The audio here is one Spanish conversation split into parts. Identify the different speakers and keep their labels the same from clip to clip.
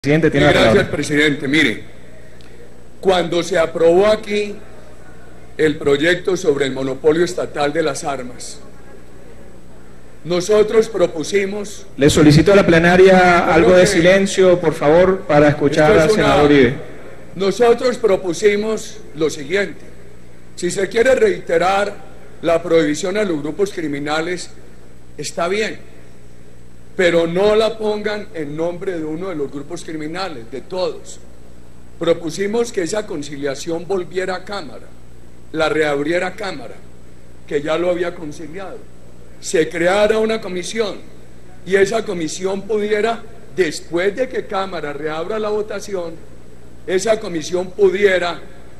Speaker 1: Presidente, tiene la palabra.
Speaker 2: Gracias, presidente. Mire, cuando se aprobó aquí el proyecto sobre el monopolio estatal de las armas, nosotros propusimos...
Speaker 1: Le solicito a la plenaria algo de silencio, por favor, para escuchar al senador Uribe.
Speaker 2: Nosotros propusimos lo siguiente: si se quiere reiterar la prohibición a los grupos criminales, está bien, pero no la pongan en nombre de uno de los grupos criminales, de todos. Propusimos que esa conciliación volviera a Cámara, la reabriera a Cámara, que ya lo había conciliado, se creara una comisión y esa comisión pudiera, después de que Cámara reabra la votación, esa comisión pudiera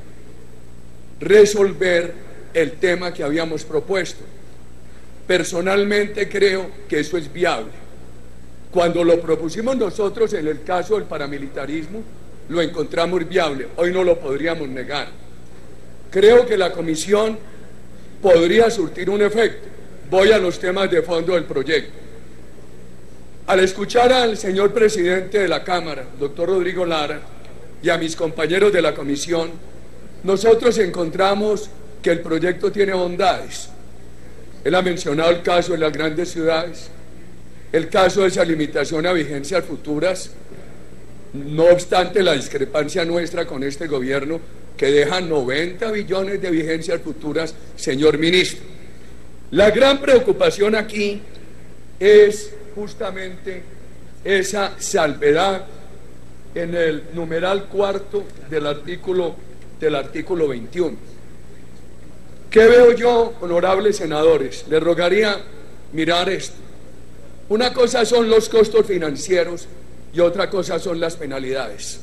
Speaker 2: resolver el tema que habíamos propuesto. Personalmente creo que eso es viable. Cuando lo propusimos nosotros en el caso del paramilitarismo, lo encontramos viable. Hoy no lo podríamos negar. Creo que la comisión podría surtir un efecto. Voy a los temas de fondo del proyecto. Al escuchar al señor presidente de la Cámara, doctor Rodrigo Lara, y a mis compañeros de la comisión, nosotros encontramos que el proyecto tiene bondades. Él ha mencionado el caso de las grandes ciudades, el caso de esa limitación a vigencias futuras, no obstante la discrepancia nuestra con este gobierno que deja 90 billones de vigencias futuras, señor ministro. La gran preocupación aquí es justamente esa salvedad en el numeral cuarto del artículo 21. ¿Qué veo yo, honorables senadores? Les rogaría mirar esto. Una cosa son los costos financieros y otra cosa son las penalidades.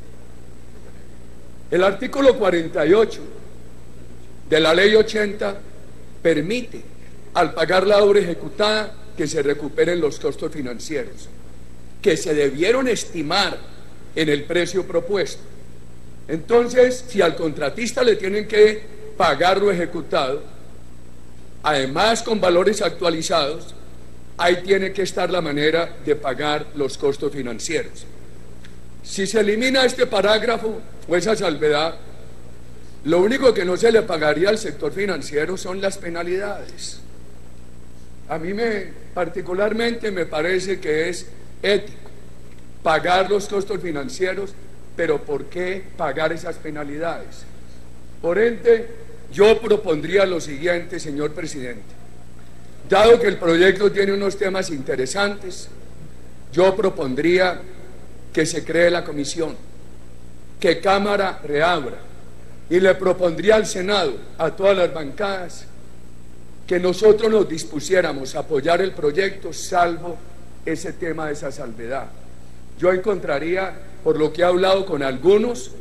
Speaker 2: El artículo 48 de la ley 80 permite, al pagar la obra ejecutada, que se recuperen los costos financieros, que se debieron estimar en el precio propuesto. Entonces, si al contratista le tienen que pagar lo ejecutado, además con valores actualizados, ahí tiene que estar la manera de pagar los costos financieros. Si se elimina este parágrafo o esa salvedad, lo único que no se le pagaría al sector financiero son las penalidades. A mí particularmente me parece que es ético pagar los costos financieros, pero ¿por qué pagar esas penalidades? Por ende, yo propondría lo siguiente, señor presidente. Dado que el proyecto tiene unos temas interesantes, yo propondría que se cree la comisión, que Cámara reabra, y le propondría al Senado, a todas las bancadas, que nosotros nos dispusiéramos a apoyar el proyecto, salvo ese tema de esa salvedad. Yo encontraría, por lo que he hablado con algunos,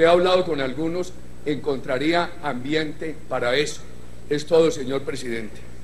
Speaker 2: encontraría ambiente para eso. Es todo, señor presidente.